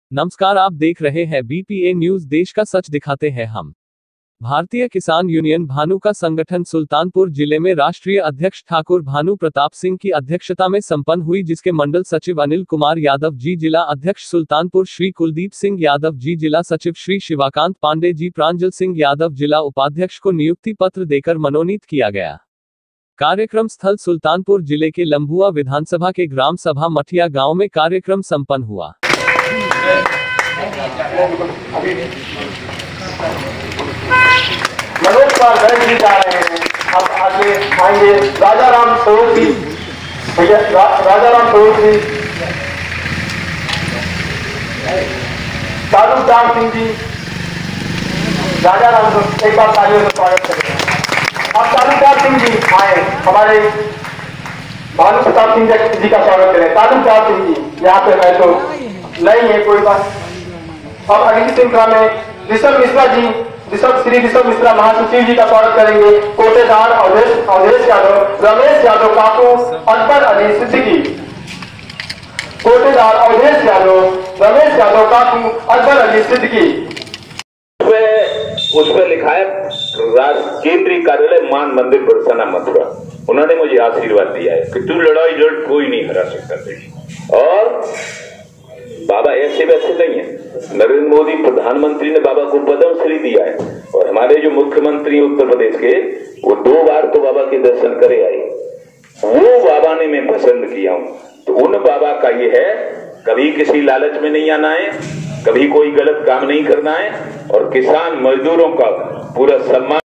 नमस्कार, आप देख रहे हैं BPA न्यूज। देश का सच दिखाते हैं हम। भारतीय किसान यूनियन भानु का संगठन सुल्तानपुर जिले में राष्ट्रीय अध्यक्ष ठाकुर भानु प्रताप सिंह की अध्यक्षता में संपन्न हुई, जिसके मंडल सचिव अनिल कुमार यादव जी, जिला अध्यक्ष सुल्तानपुर श्री कुलदीप सिंह यादव जी, जिला सचिव श्री शिवाकांत पांडे जी, प्रांजल सिंह यादव जिला उपाध्यक्ष को नियुक्ति पत्र देकर मनोनीत किया गया। कार्यक्रम स्थल सुल्तानपुर जिले के लंबुआ विधानसभा के ग्राम सभा मठिया गांव में कार्यक्रम संपन्न हुआ। मनोज कुमार गर्ग जी जा रहे हैं। अब आगे आएंगे राजाराम स्वरूप जी, राजाराम स्वरूप जी, तालुकदार सिंह जी, राजाराम, एक बार तालियों से स्वागत करें। अब तालुकदार सिंह जी आए, हमारे भानु प्रताप सिंह जी का स्वागत करें। तालुकदार सिंह जी यहाँ पे है तो नहीं है, कोई बात। अब अगली श्रृंखला में ऋषभ मिश्रा जी, श्री ऋषभ मिश्रा महासचिव जी का स्वागत करेंगे। कोटेदार अवधेश यादव, रमेश यादव काकू, अकबर अली सिद्दीकी। कोटेदार अवधेश यादव, रमेश यादव काकू, अकबर अली सिद्दीकी। उसमें लिखा है केंद्रीय कार्यालय मान मंदिर बरसाना मथुरा। उन्होंने मुझे आशीर्वाद दिया है कि तू लड़ाई लड़, कोई नहीं हरा सकता। और बाबा ऐसे वैसे नहीं है। नरेंद्र मोदी प्रधानमंत्री ने बाबा को पद्म श्री दिया है, और हमारे जो मुख्यमंत्री उत्तर प्रदेश के, वो 2 बार तो बाबा के दर्शन करे आए। वो बाबा ने मैं पसंद किया हूं। तो उन बाबा का ये है, कभी किसी लालच में नहीं आना है, कभी कोई गलत काम नहीं करना है, और किसान मजदूरों का पूरा सम्मान